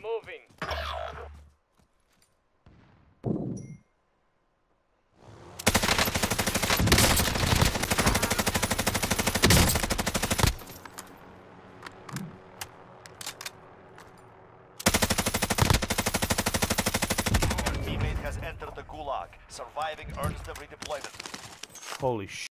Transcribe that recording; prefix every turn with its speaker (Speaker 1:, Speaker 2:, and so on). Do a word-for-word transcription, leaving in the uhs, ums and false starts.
Speaker 1: moving.
Speaker 2: Teammate has entered the gulag. Surviving earns them redeployment.
Speaker 3: Holy sh!